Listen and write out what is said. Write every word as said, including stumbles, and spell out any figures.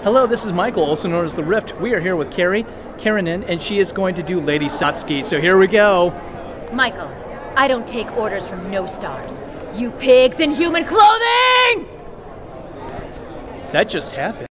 Hello, this is Michael, also known as the Riff. We are here with Carrie Keranen, and she is going to do Lady Satsuki. So here we go. Michael, I don't take orders from no stars. You pigs in human clothing! That just happened.